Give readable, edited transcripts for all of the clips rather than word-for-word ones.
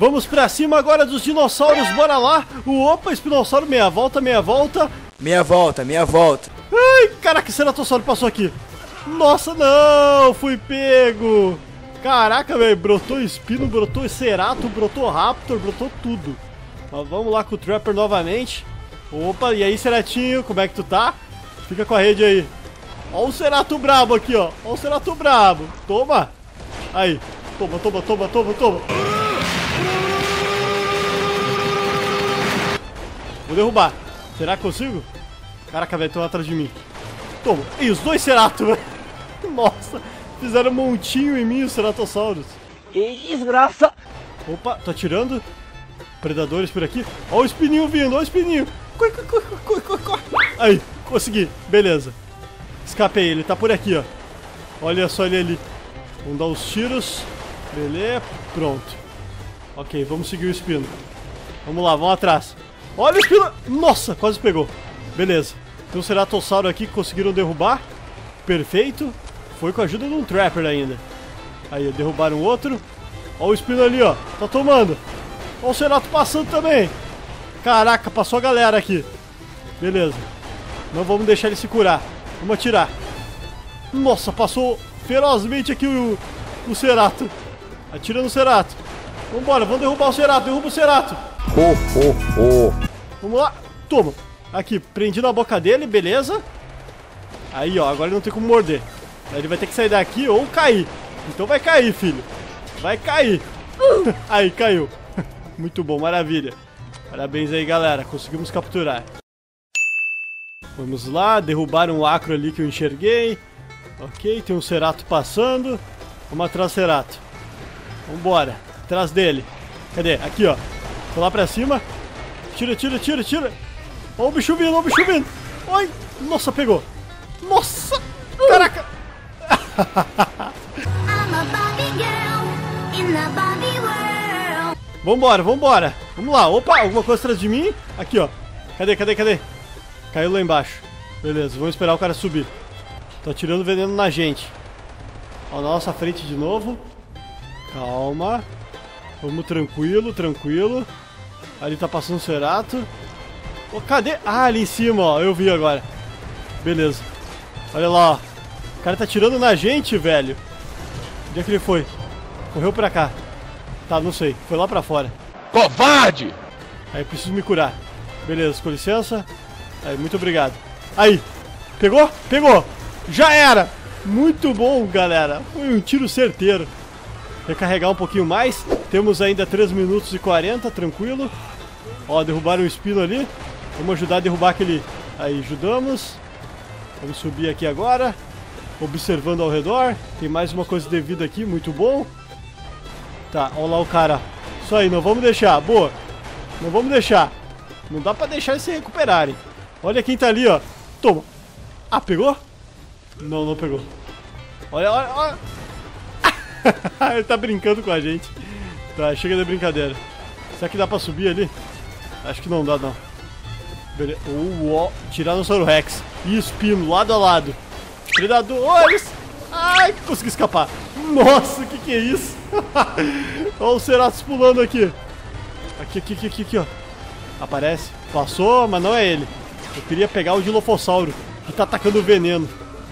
Vamos pra cima agora dos dinossauros, bora lá. Opa, espinossauro, meia volta, meia volta. Meia volta, meia volta. Ai, caraca, esse ceratossauro passou aqui. Nossa, não, fui pego. Caraca, velho, brotou espino, brotou cerato, brotou raptor, brotou tudo. Mas vamos lá com o Trapper novamente. Opa, e aí, Ceratinho, como é que tu tá? Fica com a rede aí. Ó o cerato brabo aqui, ó. Ó o cerato brabo. Toma. Aí. Toma, toma, toma, toma, toma. Vou derrubar. Será que consigo? Caraca, velho, estão atrás de mim. Toma. E os dois ceratos, velho. Nossa. Fizeram um montinho em mim, os ceratossauros. Que desgraça. Opa, tô atirando. Predadores por aqui. Ó o espininho vindo, ó o espininho. Corre, corre, corre, corre, corre. Aí, consegui. Beleza. Escapei, ele tá por aqui, ó. Olha só ele ali. Vamos dar os tiros. Beleza, pronto. Ok, vamos seguir o espino. Vamos lá, vamos atrás. Olha o espino. Nossa, quase pegou. Beleza. Tem um ceratossauro aqui que conseguiram derrubar. Perfeito. Foi com a ajuda de um Trapper ainda. Aí, derrubaram outro. Olha o espino ali, ó. Tá tomando. Olha o cerato passando também. Caraca, passou a galera aqui. Beleza. Não vamos deixar ele se curar. Vamos atirar. Nossa, passou ferozmente aqui o cerato. Atira no cerato. Vambora, vamos derrubar o cerato. Derruba o cerato. Vamos lá. Toma. Aqui, prendi na boca dele, beleza. Aí, ó, agora ele não tem como morder. Aí ele vai ter que sair daqui ou cair. Então vai cair, filho. Vai cair. Aí, caiu. Muito bom, maravilha. Parabéns aí, galera. Conseguimos capturar. Vamos lá, derrubaram um acro ali que eu enxerguei. Ok, tem um cerato passando. Vamos atrás do cerato. Vambora, atrás dele. Cadê? Aqui, ó. Tô lá pra cima. Tira, tira, tira, tira. Ó o bicho vindo, ó o bicho vindo. Ai, nossa, pegou. Nossa, caraca. Vambora, vambora. Vamos lá, opa, alguma coisa atrás de mim. Aqui, ó. Cadê, cadê, cadê? Caiu lá embaixo. Beleza, vamos esperar o cara subir. Tô atirando veneno na gente. Ó, na nossa frente de novo. Calma. Vamos tranquilo, tranquilo. Ali tá passando o cerato. Oh, cadê? Ah, ali em cima, ó. Eu vi agora. Beleza. Olha lá, ó. O cara tá atirando na gente, velho. Onde é que ele foi? Correu pra cá. Tá, não sei. Foi lá pra fora. Covarde! Aí, preciso me curar. Beleza, com licença. Aí, muito obrigado. Aí. Pegou? Pegou. Já era. Muito bom, galera. Foi um tiro certeiro. Recarregar um pouquinho mais. Temos ainda 3 minutos e 40, tranquilo. Ó, derrubaram o espino ali. Vamos ajudar a derrubar aquele... Aí, ajudamos. Vamos subir aqui agora. Observando ao redor. Tem mais uma coisa de vida aqui, muito bom. Tá, olha lá o cara. Isso aí, não vamos deixar. Boa. Não vamos deixar. Não dá pra deixar eles se recuperarem. Olha quem tá ali, ó. Toma. Ah, pegou? Não, não pegou. Olha, olha, olha. Ele tá brincando com a gente. Tá, chega de brincadeira. Será que dá pra subir ali? Acho que não dá, não. Beleza. Tiranossauro Rex. E espino, lado a lado. Predadores. Ai, consegui escapar. Nossa, que é isso? Olha os ceratos pulando aqui. Aqui, aqui, aqui, aqui, aqui, ó. Aparece. Passou, mas não é ele. Eu queria pegar o Dilophosauro, que tá atacando o veneno.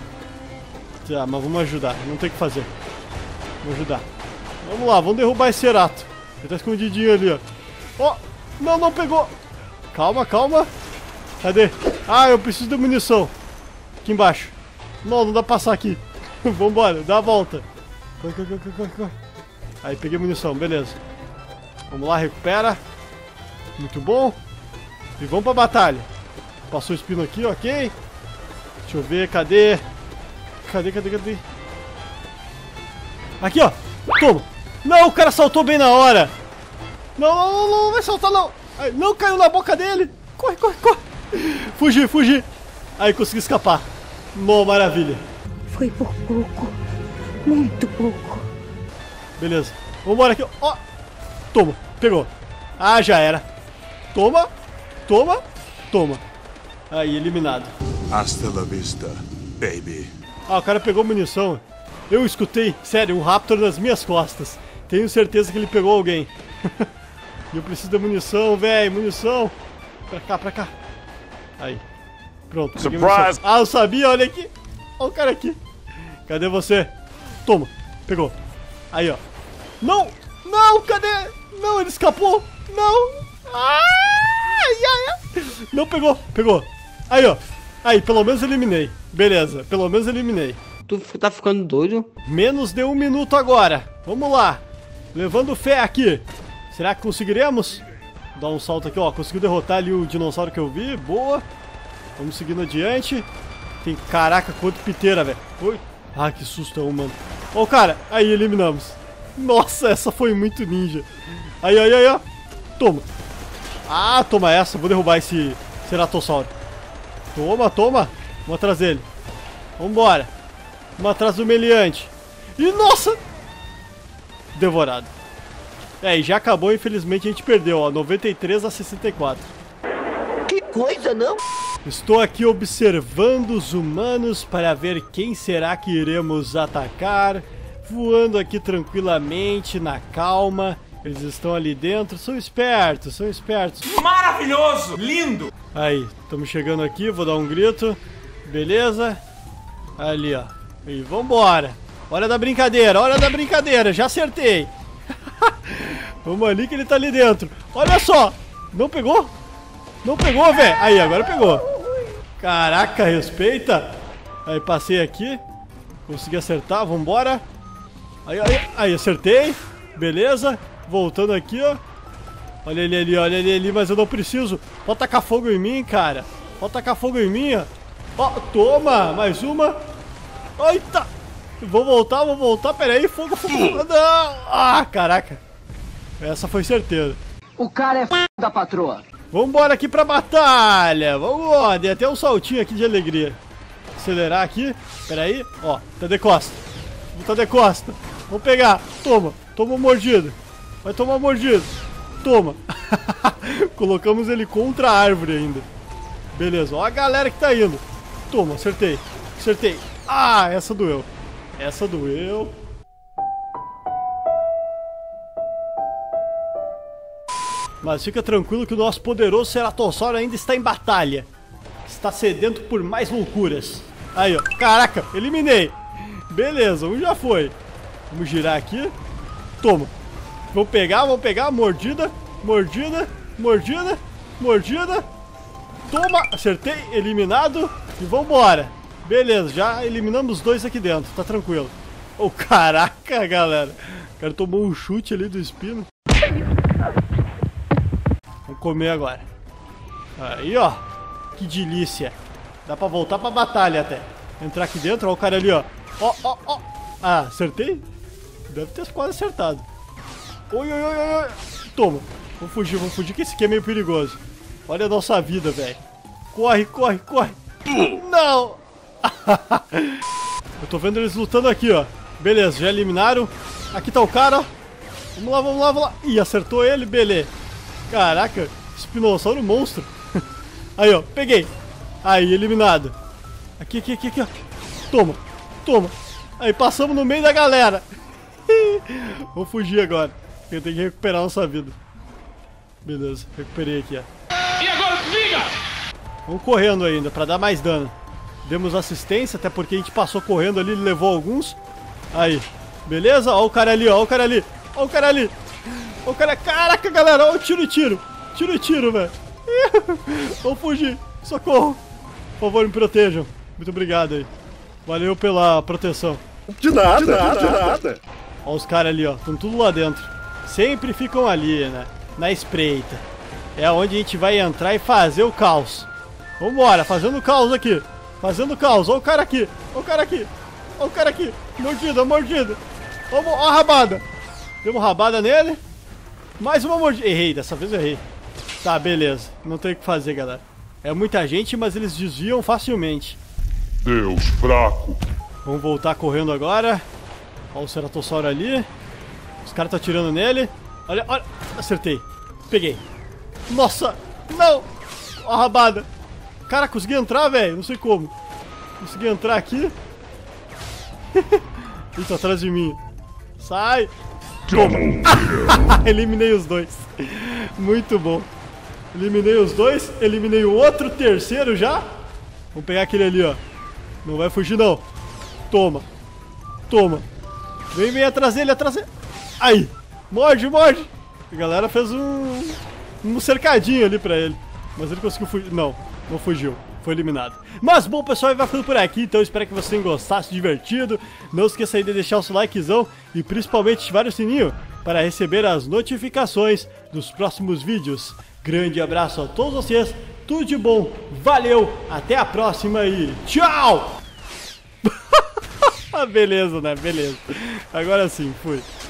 Tá, mas vamos ajudar. Não tem o que fazer. Vamos ajudar. Vamos lá, vamos derrubar esse cerato. Ele tá escondidinho ali, ó. Ó, não, não pegou. Calma, calma. Cadê? Ah, eu preciso de munição. Aqui embaixo. Não, não dá pra passar aqui. Vambora, dá a volta. Corre, corre, corre, corre, corre. Aí, peguei munição, beleza. Vamos lá, recupera. Muito bom. E vamos pra batalha. Passou o espino aqui, ok. Deixa eu ver, cadê? Cadê, cadê, cadê? Aqui, ó. Toma. Não, o cara saltou bem na hora. Não, não, não, não vai saltar, não. Ai, não, caiu na boca dele. Corre, corre, corre. Fugi, fugi. Aí, consegui escapar. Não, maravilha. Foi por pouco. Muito pouco. Beleza. Vambora aqui, ó. Toma, pegou. Ah, já era. Toma, toma, toma. Aí, eliminado. Hasta la vista, baby. Ah, o cara pegou munição. Eu escutei, sério, um Raptor nas minhas costas. Tenho certeza que ele pegou alguém. E eu preciso de munição, velho. Munição. Pra cá, pra cá. Aí. Pronto. Surprise! Ah, eu sabia, olha aqui. Olha o cara aqui. Cadê você? Toma. Pegou. Aí, ó. Não! Não, cadê? Não, ele escapou. Não. Ai, ai, ai. Não pegou. Pegou. Aí, ó. Aí, pelo menos eliminei. Beleza, pelo menos eliminei. Tu tá ficando doido? Menos de 1 minuto agora. Vamos lá. Levando fé aqui. Será que conseguiremos? Dá um salto aqui, ó. Conseguiu derrotar ali o dinossauro que eu vi. Boa. Vamos seguindo adiante. Tem, caraca, quanto piteira, velho. Oi. Ah, que susto, mano. Ó o cara. Aí, eliminamos. Nossa, essa foi muito ninja. Aí, aí, aí, ó. Toma. Ah, toma essa. Vou derrubar esse ceratossauro. Toma, toma. Vamos atrás dele. Vambora. Vamos atrás do meliante. E, nossa. Devorado. É, e já acabou, infelizmente a gente perdeu, ó. 93 a 64. Que coisa, não? Estou aqui observando os humanos para ver quem será que iremos atacar. Voando aqui tranquilamente, na calma. Eles estão ali dentro. São espertos, são espertos. Maravilhoso! Lindo! Aí, estamos chegando aqui. Vou dar um grito. Beleza. Ali, ó. E vambora. Hora da brincadeira, hora da brincadeira. Já acertei. Vamos ali que ele tá ali dentro. Olha só. Não pegou? Não pegou, velho. Aí, agora pegou. Caraca, respeita. Aí, passei aqui. Consegui acertar, vambora. Aí, aí, aí, acertei. Beleza. Voltando aqui, ó. Olha ele ali, olha ele ali, mas eu não preciso. Pode tacar fogo em mim, cara. Pode tacar fogo em mim, ó. Ó, toma, mais uma. Eita. Vou voltar. Pera aí, fogo, fogo. Não. Ah, caraca. Essa foi certeza. O cara é f da patroa. Vambora aqui pra batalha. Vamos, dei até um saltinho aqui de alegria. Acelerar aqui. Pera aí. Ó, tá de costa. Tá de costa. Vamos pegar. Toma. Toma uma mordida. Vai tomar uma mordida. Toma. Colocamos ele contra a árvore ainda. Beleza. Ó a galera que tá indo. Toma, acertei. Acertei. Ah, essa doeu. Essa doeu. Mas fica tranquilo que o nosso poderoso ceratossauro ainda está em batalha. Está sedento por mais loucuras. Aí, ó. Caraca, eliminei. Beleza, um já foi. Vamos girar aqui. Toma. Vamos pegar. Mordida. Mordida. Mordida. Mordida. Toma. Acertei. Eliminado. E vambora. Beleza, já eliminamos 2 aqui dentro. Tá tranquilo. Oh, caraca, galera. O cara tomou um chute ali do espino. Vamos comer agora. Aí, ó. Que delícia. Dá pra voltar pra batalha até. Entrar aqui dentro, ó o cara ali, ó. Ó, ó, ó. Ah, acertei? Deve ter quase acertado. Oi, oi, oi, oi. Toma. Vamos fugir, que esse aqui é meio perigoso. Olha a nossa vida, velho. Corre, corre, corre. Não. Eu tô vendo eles lutando aqui, ó. Beleza, já eliminaram. Aqui tá o cara, ó. Vamos lá, vamos lá, vamos lá. Ih, acertou ele, beleza. Caraca, espinossauro monstro. Aí, ó, peguei. Aí, eliminado. Aqui, ó. Toma, toma. Aí, passamos no meio da galera. Vou fugir agora. Eu tenho que recuperar nossa vida. Beleza, recuperei aqui, ó. E agora, liga! Vamos correndo ainda, pra dar mais dano. Demos assistência, até porque a gente passou correndo ali, ele levou alguns. Aí, beleza? Ó o cara ali, ó o cara ali. Ó o cara ali. Ó o cara... Caraca, galera, ó o tiro e tiro. Tiro e tiro, velho. Vamos fugir. Socorro. Por favor, me protejam. Muito obrigado aí. Valeu pela proteção. De nada. Ó os caras ali, ó. Estão tudo lá dentro. Sempre ficam ali, né? Na espreita. É onde a gente vai entrar e fazer o caos. Vambora, fazendo o caos aqui. Fazendo caos. Ó o cara aqui. Ó o cara aqui. Ó o cara aqui. Mordida, mordida. Ó a rabada. Deu uma rabada nele. Mais uma mordida. Errei, dessa vez eu errei. Tá, beleza. Não tem o que fazer, galera. É muita gente, mas eles desviam facilmente. Deus fraco. Vamos voltar correndo agora. Ó o ceratossauro ali. Os caras estão atirando nele. Olha, olha. Acertei. Peguei. Nossa. Não. Ó a rabada. Cara, consegui entrar, velho. Não sei como. Consegui entrar aqui. Ele tá atrás de mim. Sai. Eliminei os dois. Muito bom. Eliminei os dois. Eliminei o outro, terceiro já. Vamos pegar aquele ali, ó. Não vai fugir, não. Toma. Toma. Vem atrás dele, atrás dele. Aí. Morde. A galera fez um cercadinho ali pra ele. Mas ele conseguiu fugir. Não fugiu. Foi eliminado. Mas bom, pessoal, vai ficando por aqui. Então espero que vocês tenham gostado, se divertido. Não esqueça aí de deixar o seu likezão e principalmente ativar o sininho para receber as notificações dos próximos vídeos. Grande abraço a todos vocês. Tudo de bom. Valeu. Até a próxima e tchau. Beleza, né? Beleza. Agora sim, fui.